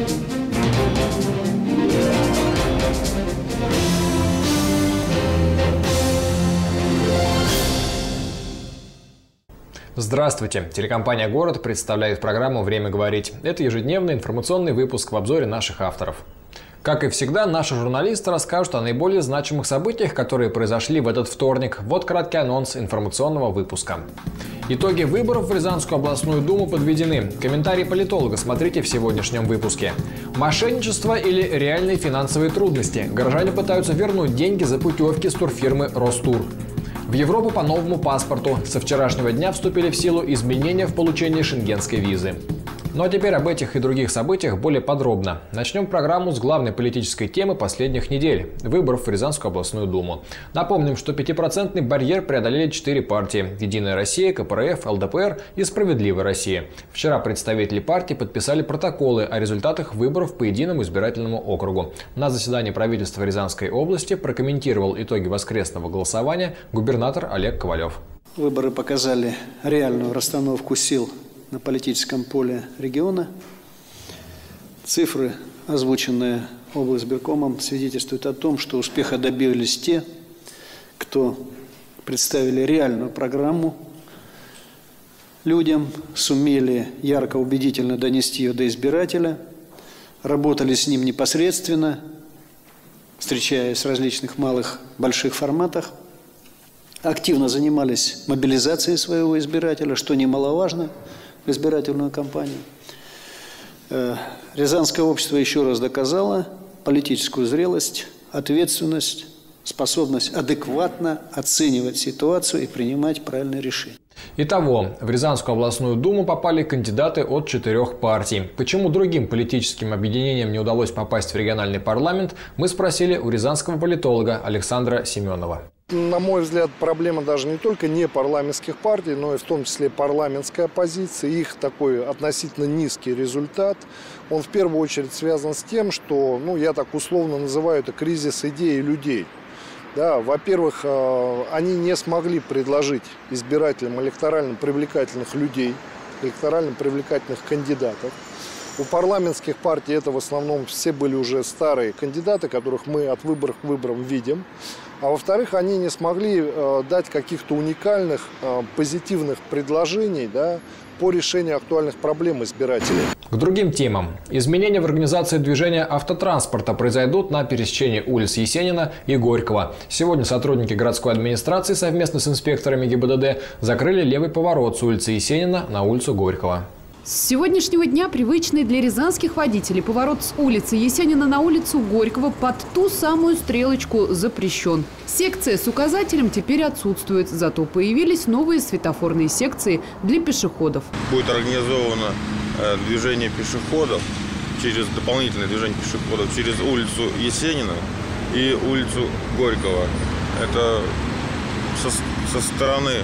Здравствуйте! Телекомпания «Город» представляет программу «Время говорить». Это ежедневный информационный выпуск в обзоре наших авторов. Как и всегда, наши журналисты расскажут о наиболее значимых событиях, которые произошли в этот вторник. Вот краткий анонс информационного выпуска. Итоги выборов в Рязанскую областную думу подведены. Комментарий политолога смотрите в сегодняшнем выпуске. Мошенничество или реальные финансовые трудности. Горожане пытаются вернуть деньги за путевки с турфирмы «Ростур». В Европу по новому паспорту. Со вчерашнего дня вступили в силу изменения в получении шенгенской визы. Ну а теперь об этих и других событиях более подробно. Начнем программу с главной политической темы последних недель – выборов в Рязанскую областную думу. Напомним, что 5% барьер преодолели 4 партии – «Единая Россия», КПРФ, ЛДПР и «Справедливая Россия». Вчера представители партий подписали протоколы о результатах выборов по единому избирательному округу. На заседании правительства Рязанской области прокомментировал итоги воскресного голосования губернатор Олег Ковалев. Выборы показали реальную расстановку сил на политическом поле региона. Цифры, озвученные облсбиркомом, свидетельствуют о том, что успеха добились те, кто представили реальную программу людям, сумели ярко, убедительно донести ее до избирателя, работали с ним непосредственно, встречаясь в различных малых, больших форматах, активно занимались мобилизацией своего избирателя, что немаловажно в избирательную кампанию. Рязанское общество еще раз доказало политическую зрелость, ответственность, способность адекватно оценивать ситуацию и принимать правильные решения. Итого, в Рязанскую областную думу попали кандидаты от 4 партий. Почему другим политическим объединениям не удалось попасть в региональный парламент, мы спросили у рязанского политолога Александра Семенова. На мой взгляд, проблема даже не только не парламентских партий, но и в том числе парламентской оппозиции. Их такой относительно низкий результат, он в первую очередь связан с тем, что, я так условно называю это кризис идей и людей. Да, во-первых, они не смогли предложить избирателям электорально привлекательных людей, электорально привлекательных кандидатов. У парламентских партий это в основном все были уже старые кандидаты, которых мы от выборов к выборам видим. А во-вторых, они не смогли дать каких-то уникальных, позитивных предложений, по решению актуальных проблем избирателей. К другим темам. Изменения в организации движения автотранспорта произойдут на пересечении улиц Есенина и Горького. Сегодня сотрудники городской администрации совместно с инспекторами ГИБДД закрыли левый поворот с улицы Есенина на улицу Горького. С сегодняшнего дня привычный для рязанских водителей поворот с улицы Есенина на улицу Горького под ту самую стрелочку запрещен. Секция с указателем теперь отсутствует, зато появились новые светофорные секции для пешеходов. Будет организовано движение пешеходов, дополнительное движение пешеходов через улицу Есенина и улицу Горького. Это со стороны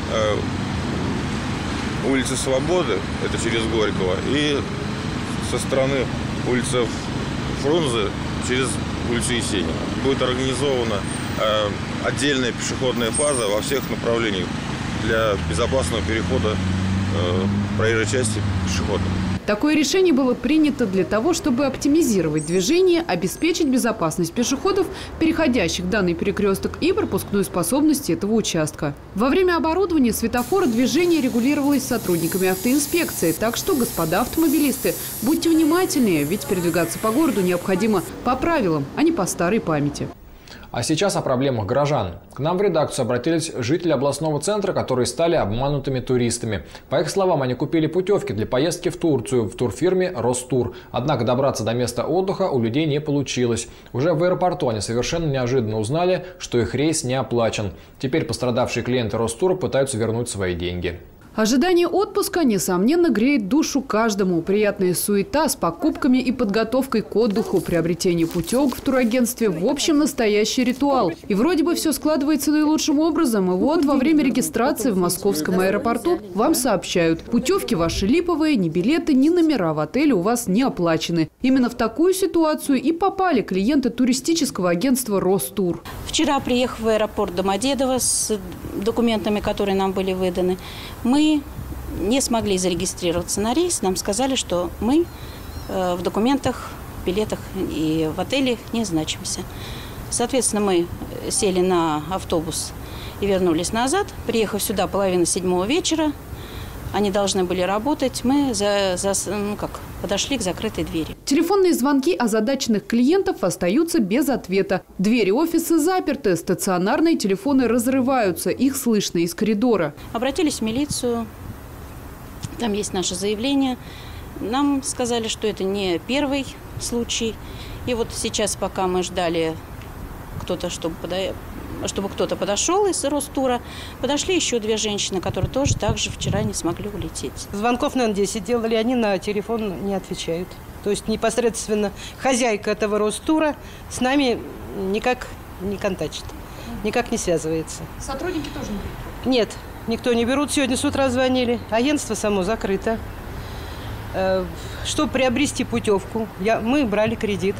улицы Свободы, это через Горького, и со стороны улицы Фрунзе через улицу Есенина. Будет организована отдельная пешеходная фаза во всех направлениях для безопасного перехода проезжей части пешеходов. Такое решение было принято для того, чтобы оптимизировать движение, обеспечить безопасность пешеходов, переходящих данный перекресток, и пропускную способность этого участка. Во время оборудования светофора движение регулировалось сотрудниками автоинспекции. Так что, господа автомобилисты, будьте внимательнее, ведь передвигаться по городу необходимо по правилам, а не по старой памяти. А сейчас о проблемах горожан. К нам в редакцию обратились жители областного центра, которые стали обманутыми туристами. По их словам, они купили путевки для поездки в Турцию в турфирме «Ростур». Однако добраться до места отдыха у людей не получилось. Уже в аэропорту они совершенно неожиданно узнали, что их рейс не оплачен. Теперь пострадавшие клиенты «Ростура» пытаются вернуть свои деньги. Ожидание отпуска, несомненно, греет душу каждому. Приятная суета с покупками и подготовкой к отдыху, приобретение путевок в турагентстве – в общем, настоящий ритуал. И вроде бы все складывается наилучшим образом. И вот во время регистрации в московском аэропорту вам сообщают: путевки ваши липовые, ни билеты, ни номера в отеле у вас не оплачены. Именно в такую ситуацию и попали клиенты туристического агентства «Ростур». Вчера, приехав в аэропорт Домодедово с документами, которые нам были выданы, мы не смогли зарегистрироваться на рейс. Нам сказали, что мы в документах, в билетах и в отеле не значимся. Соответственно, мы сели на автобус и вернулись назад. Приехав сюда 6:30 вечера, они должны были работать, мы подошли к закрытой двери. Телефонные звонки озадаченных клиентов остаются без ответа. Двери офиса заперты, стационарные телефоны разрываются, их слышно из коридора. Обратились в милицию, там есть наше заявление. Нам сказали, что это не первый случай. И вот сейчас, пока мы ждали чтобы кто-то подошел из Ростура, подошли еще 2 женщины, которые тоже так же вчера не смогли улететь. Звонков, наверное, 10 делали, они на телефон не отвечают. То есть непосредственно хозяйка этого Ростура с нами никак не контачит, никак не связывается. Сотрудники тоже не берут? Нет, никто не берут. Сегодня с утра звонили. Агентство само закрыто. Чтобы приобрести путевку, мы брали кредит,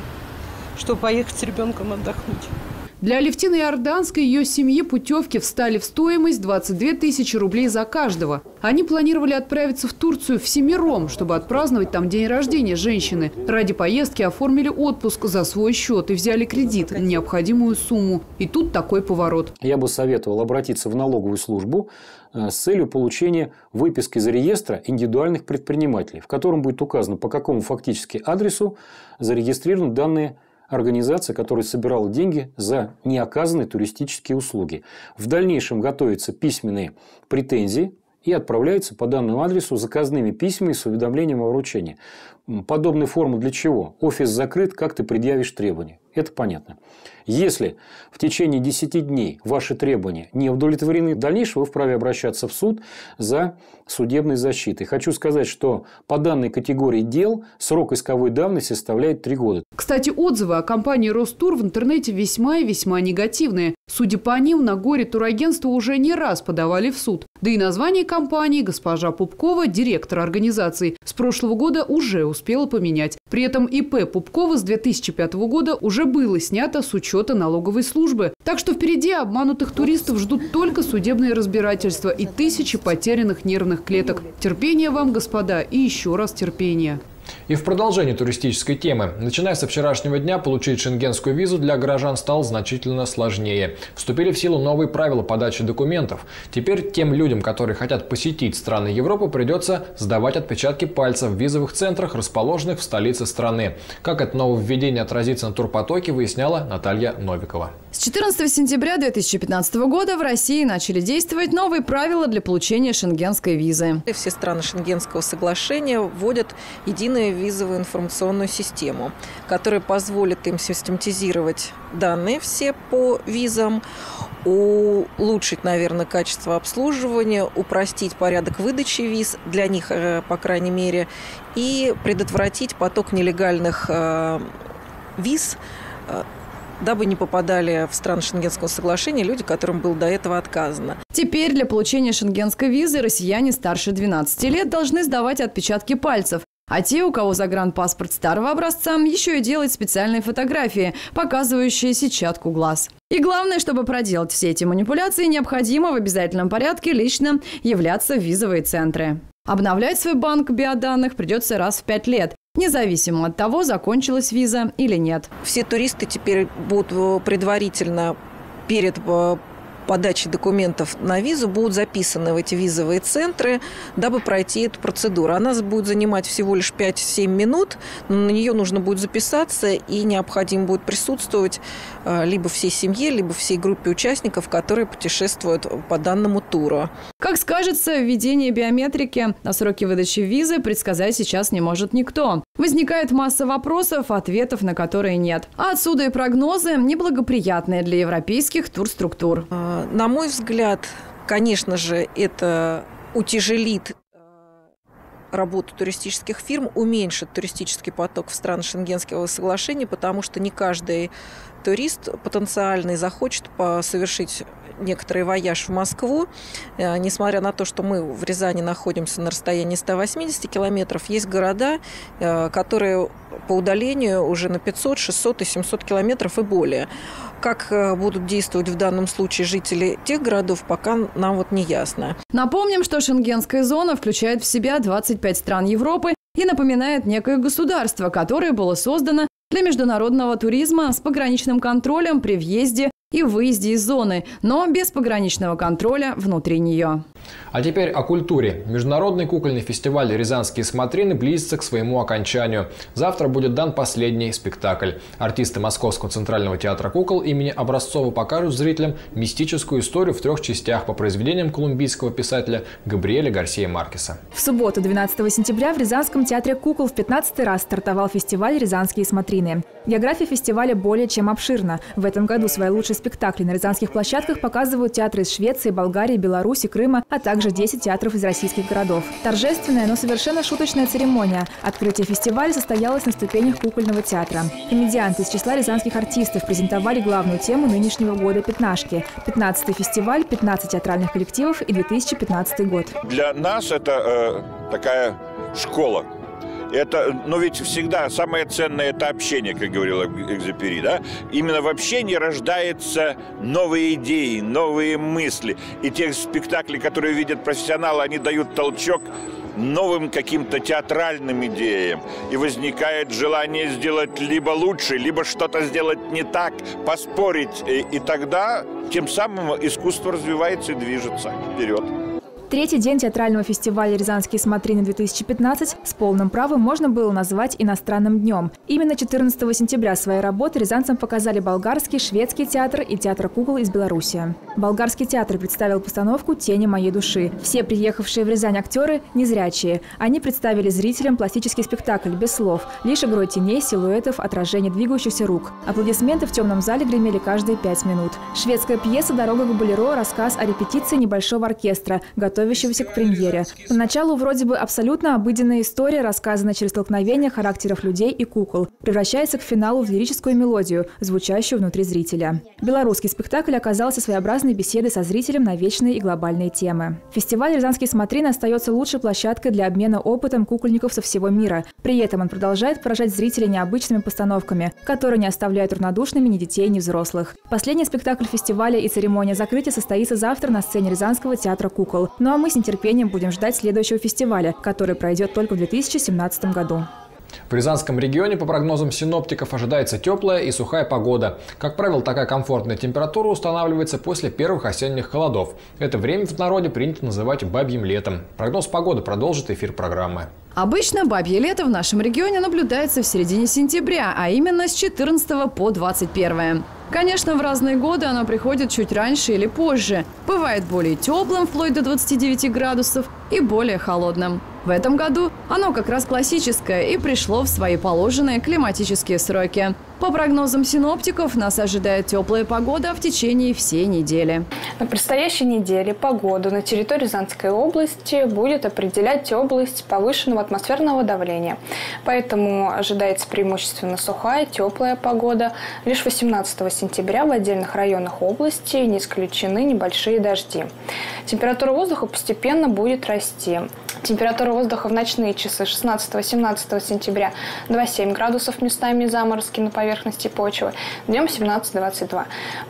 чтобы поехать с ребенком отдохнуть. Для Алевтины Иорданской и ее семьи путевки встали в стоимость 22 тысячи рублей за каждого. Они планировали отправиться в Турцию всемиром, чтобы отпраздновать там день рождения женщины. Ради поездки оформили отпуск за свой счет и взяли кредит на необходимую сумму. И тут такой поворот. Я бы советовал обратиться в налоговую службу с целью получения выписки из реестра индивидуальных предпринимателей, в котором будет указано, по какому фактически адресу зарегистрированы данные организация, которая собирала деньги за неоказанные туристические услуги. В дальнейшем готовятся письменные претензии и отправляются по данному адресу заказными письмами с уведомлением о вручении. Подобная форма для чего? Офис закрыт, как ты предъявишь требования? Это понятно. Если в течение 10 дней ваши требования не удовлетворены, в дальнейшем вы вправе обращаться в суд за судебной защитой. Хочу сказать, что по данной категории дел срок исковой давности составляет 3 года. Кстати, отзывы о компании «Ростур» в интернете весьма и весьма негативные. Судя по ним, на горе турагентства уже не раз подавали в суд. Да и название компании госпожа Пупкова, директор организации, с прошлого года уже успела поменять. При этом ИП Пупкова с 2005 года уже было снято с учета налоговой службы. Так что впереди обманутых туристов ждут только судебные разбирательства и тысячи потерянных нервных клеток. Терпения вам, господа, и еще раз терпения. И в продолжении туристической темы. Начиная со вчерашнего дня, получить шенгенскую визу для горожан стало значительно сложнее. Вступили в силу новые правила подачи документов. Теперь тем людям, которые хотят посетить страны Европы, придется сдавать отпечатки пальцев в визовых центрах, расположенных в столице страны. Как это нововведение отразится на турпотоке, выясняла Наталья Новикова. С 14 сентября 2015 года в России начали действовать новые правила для получения шенгенской визы. Все страны Шенгенского соглашения вводят единую визовую информационную систему, которая позволит им систематизировать данные все по визам, улучшить, наверное, качество обслуживания, упростить порядок выдачи виз для них, по крайней мере, и предотвратить поток нелегальных виз, дабы не попадали в страны Шенгенского соглашения люди, которым было до этого отказано. Теперь для получения шенгенской визы россияне старше 12 лет должны сдавать отпечатки пальцев. А те, у кого загранпаспорт старого образца, еще и делать специальные фотографии, показывающие сетчатку глаз. И главное, чтобы проделать все эти манипуляции, необходимо в обязательном порядке лично являться в визовые центры. Обновлять свой банк биоданных придется раз в 5 лет. Независимо от того, закончилась виза или нет. Все туристы теперь будут предварительно перед подачей документов на визу будут записаны в эти визовые центры, дабы пройти эту процедуру. Она будет занимать всего лишь 5-7 минут, но на нее нужно будет записаться, и необходимо будет присутствовать либо всей семье, либо всей группе участников, которые путешествуют по данному туру. Как скажется, введение биометрики на сроки выдачи визы предсказать сейчас не может никто. Возникает масса вопросов, ответов на которые нет. А отсюда и прогнозы, неблагоприятные для европейских турструктур. На мой взгляд, конечно же, это утяжелит работу туристических фирм, уменьшит туристический поток в страны Шенгенского соглашения, потому что не каждый турист потенциальный захочет совершить некоторый вояж в Москву. Несмотря на то, что мы в Рязани находимся на расстоянии 180 километров, есть города, которые по удалению уже на 500, 600 и 700 километров и более. Как будут действовать в данном случае жители тех городов, пока нам не ясно. Напомним, что шенгенская зона включает в себя 25 стран Европы и напоминает некое государство, которое было создано для международного туризма с пограничным контролем при въезде и выезде из зоны, но без пограничного контроля внутри нее. А теперь о культуре. Международный кукольный фестиваль «Рязанские смотрины» близится к своему окончанию. Завтра будет дан последний спектакль. Артисты Московского центрального театра кукол имени Образцова покажут зрителям мистическую историю в 3 частях по произведениям колумбийского писателя Габриэля Гарсия Маркеса. В субботу, 12 сентября, в Рязанском театре кукол в 15-й раз стартовал фестиваль «Рязанские смотрины». География фестиваля более чем обширна. В этом году свои лучшие спектакли на рязанских площадках показывают театры из Швеции, Болгарии, Беларуси, Крыма, а также 10 театров из российских городов. Торжественная, но совершенно шуточная церемония. Открытие фестиваля состоялось на ступенях кукольного театра. Комедианты из числа рязанских артистов презентовали главную тему нынешнего года «Пятнашки». 15-й фестиваль, 15 театральных коллективов и 2015 год. Для нас это такая школа. Но ведь всегда самое ценное – это общение, как говорил Экзюпери, да? Именно в общении рождаются новые идеи, новые мысли. И те спектакли, которые видят профессионалы, они дают толчок новым каким-то театральным идеям. И возникает желание сделать либо лучше, либо что-то сделать не так, поспорить. И тогда тем самым искусство развивается и движется вперед. Третий день театрального фестиваля «Рязанские смотрины-2015» с полным правом можно было назвать иностранным днем. Именно 14 сентября свои работы рязанцам показали болгарский, шведский театр и театр кукол из Беларуси. Болгарский театр представил постановку «Тени моей души». Все приехавшие в Рязань актеры – незрячие. Они представили зрителям пластический спектакль без слов, лишь игрой теней, силуэтов, отражений двигающихся рук. Аплодисменты в темном зале гремели каждые 5 минут. Шведская пьеса «Дорога к Болеро» – рассказ о репетиции небольшого оркестра, готовящегося к премьере. Поначалу вроде бы абсолютно обыденная история, рассказанная через столкновение характеров людей и кукол, превращается к финалу в лирическую мелодию, звучащую внутри зрителя. Белорусский спектакль оказался своеобразной беседой со зрителем на вечные и глобальные темы. Фестиваль «Рязанские смотрины» остается лучшей площадкой для обмена опытом кукольников со всего мира. При этом он продолжает поражать зрителей необычными постановками, которые не оставляют равнодушными ни детей, ни взрослых. Последний спектакль фестиваля и церемония закрытия состоится завтра на сцене Рязанского театра кукол. Ну а мы с нетерпением будем ждать следующего фестиваля, который пройдет только в 2017 году. В Рязанском регионе, по прогнозам синоптиков, ожидается теплая и сухая погода. Как правило, такая комфортная температура устанавливается после первых осенних холодов. Это время в народе принято называть бабьим летом. Прогноз погоды продолжит эфир программы. Обычно бабье лето в нашем регионе наблюдается в середине сентября, а именно с 14 по 21. Конечно, в разные годы оно приходит чуть раньше или позже. Бывает более теплым, вплоть до 29 градусов, и более холодным. В этом году оно как раз классическое и пришло в свои положенные климатические сроки. По прогнозам синоптиков, нас ожидает теплая погода в течение всей недели. На предстоящей неделе погоду на территории Рязанской области будет определять область повышенного атмосферного давления. Поэтому ожидается преимущественно сухая, теплая погода. Лишь 18 сентября в отдельных районах области не исключены небольшие дожди. Температура воздуха постепенно будет расти. Температура воздуха в ночные часы 16-17 сентября 2,7 градусов, местами заморозки на поверхности почвы, днем 17-22.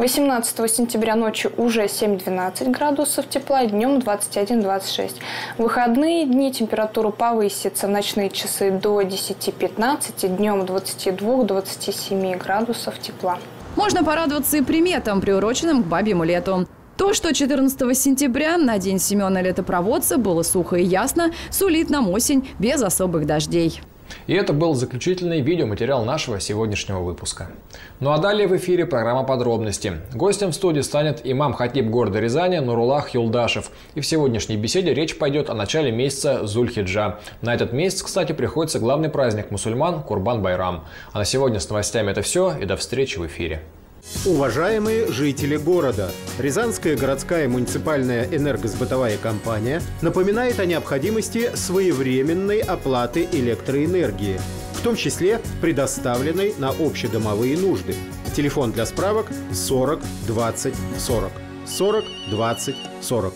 18 сентября ночью уже 7-12 градусов тепла, днем 21-26. В выходные дни температура повысится в ночные часы до 10-15, днем 22-27 градусов тепла. Можно порадоваться и приметам, приуроченным к бабьему лету. То, что 14 сентября, на день Семена Летопроводца, было сухо и ясно, сулит нам осень без особых дождей. И это был заключительный видеоматериал нашего сегодняшнего выпуска. Ну а далее в эфире программа «Подробности». Гостем в студии станет имам-хатиб города Рязани Нуруллах Юлдашев. И в сегодняшней беседе речь пойдет о начале месяца Зуль-Хиджа. На этот месяц, кстати, приходится главный праздник мусульман – Курбан-Байрам. А на сегодня с новостями это все, и до встречи в эфире. Уважаемые жители города, Рязанская городская муниципальная энергосбытовая компания напоминает о необходимости своевременной оплаты электроэнергии, в том числе предоставленной на общедомовые нужды. Телефон для справок 40 20 40. 40 20 40.